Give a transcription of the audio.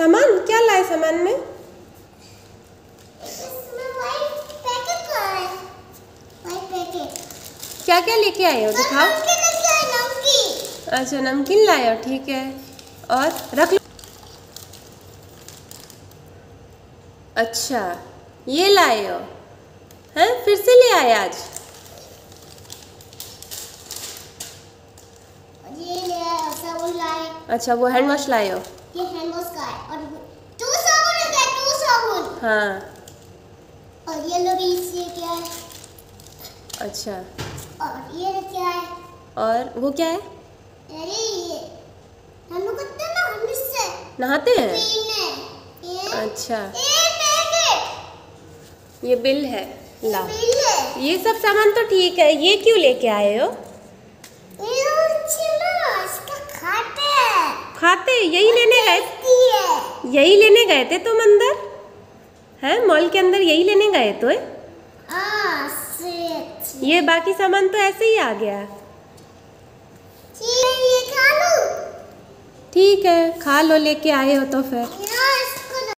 सामान क्या लाए सामान में? क्या क्या लेके आए हो दिखाओ। अच्छा नमकीन लाए हो, ठीक है। और रख लो। अच्छा ये लाए हो हैं, फिर से ले आए आज? ये ले साबुन लाए। अच्छा वो हैंड वॉश लाए हो? ये हैंड वॉश का है और 2 साबुन है, 2 साबुन। हाँ। और ये लोग इससे क्या है? अच्छा और ये क्या है? और वो क्या है? अरे ये हम लोग करते हैं ना, हम इससे नहाते हैं? ये अच्छा ये पैकेट, ये बिल है, ला। बिल है। ये सब सामान तो ठीक है, ये क्यों लेके आए हो? इसका खाते हैं। खाते यही लेने गए? यही लेने गए थे तुम अंदर हैं, मॉल के अंदर यही लेने गए तो है? ये बाकी सामान तो ऐसे ही आ गया। ये खा लो। ठीक है खा लो, लेके आए हो तो फिर।